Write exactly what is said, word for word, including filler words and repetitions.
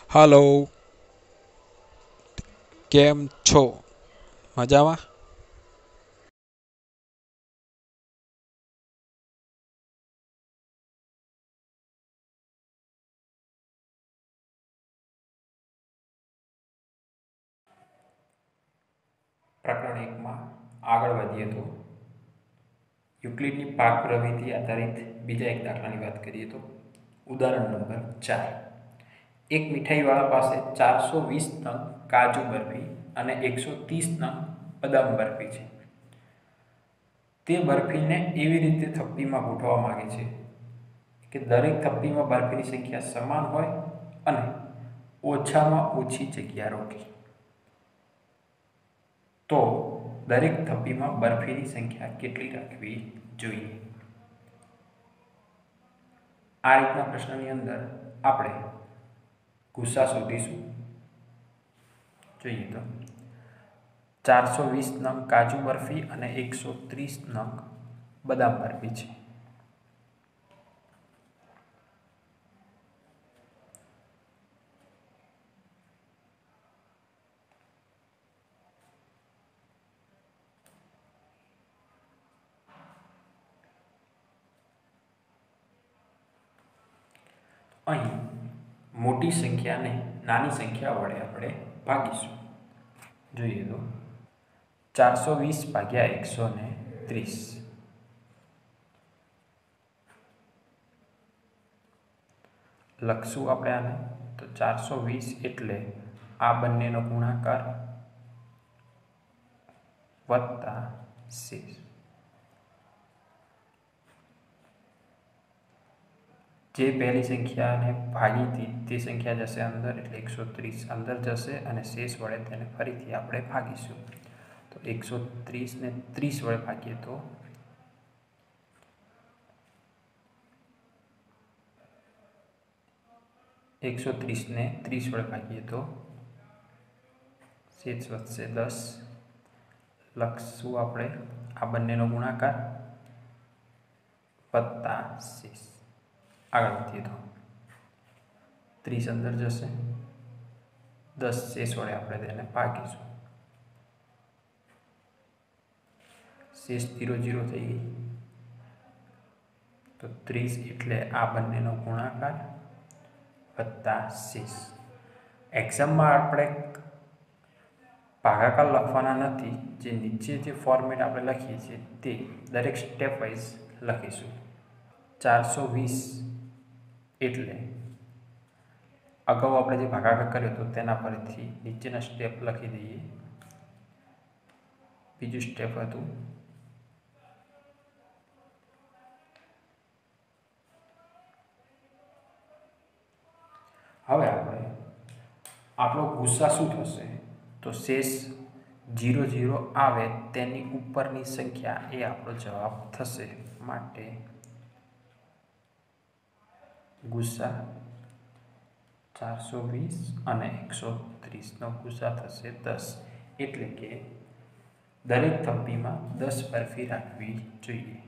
હાલો, કેમ છો? મજામાં? પ્રકરણ એકમાં આગળ વધીએ તો યુક્લિડની પાક પ્રવૃત્તિ આધારિત બીજા એક દાખલાની વાત કરીએ તો ઉદાહરણ નંબર ચાર. એક મીઠાઈવાળા પાસે ચારસો વીસ નંગ કાજુ બરફી અને એકસો ત્રીસ નંગ બદામ બરફી છે. તે બરફીને એવી રીતે થપ્પીમાં ગોઠવવા માંગે છે કે દરેક થપ્પીમાં બરફીની સંખ્યા સમાન હોય અને ઓછામાં ઓછી જગ્યા રોકે. તો દરેક થપ્પીમાં બરફીની સંખ્યા કેટલી રાખવી જોઈએ? આ રીતના પ્રશ્નની અંદર આપણે ગુસ્સા શોધીશું. જોઈએ તો ચારસો વીસ નંગ કાજુ બરફી અને એકસો ત્રીસ નંગ બદામ બરફી છે. અહીં મોટી સંખ્યાને નાની સંખ્યા વડે આપણે ભાગીશું. જોઈએ તો ચારસો વીસ ભાગ્યા એકસો ને ત્રીસ લખશું આપણે આને તો ચારસો વીસ એટલે આ બંનેનો ગુણાકાર વત્તા શેષ. જે પહેલી સંખ્યાને ભાગી હતી તે સંખ્યા જશે અંદર એટલે એકસો ત્રીસ અંદર જશે અને શેષ વડે તેને ફરીથી આપણે ભાગીશું. તો એકસો ત્રીસને ત્રીસ વડે ભાગીએ તો એકસો ત્રીસને ત્રીસ વડે ભાગીએ તો શેષ વધશે દસ. લખશું આપણે આ બંનેનો ગુણાકાર વત્તા શેષ. આગળ વધીએ તો ત્રીસ અંદર જશે, દસ શેષ વડે આપણે તેને ભાગીશું. શેષ જીરો જીરો થઈ ગઈ. તો ત્રીસ એટલે આ બંનેનો ગુણાકાર વત્તા શેષ. એક્ઝામમાં આપણે ભાગાકાર લખવાના નથી, જે નીચે જે ફોર્મેટ આપણે લખીએ છીએ તે દરેક સ્ટેપ વાઇઝ લખીશું. ચારસો વીસ એટલે અગાઉ આપણે જે ભાગાકાર કર્યો હતો તેના પરથી નીચેના સ્ટેપ લખી દઈએ. બીજું સ્ટેપ હતું હવે આપણે આપણો ગુસ્સા શું થશે તો શેષ જીરો જીરો આવે તેની ઉપરની સંખ્યા એ આપણો જવાબ થશે. માટે ગુસ્સા ચારસો વીસ અને એકસો ત્રીસનો ગુસ્સા થશે દસ. એટલે કે દરેક થપ્પીમાં દસ બરફી રાખવી જોઈએ.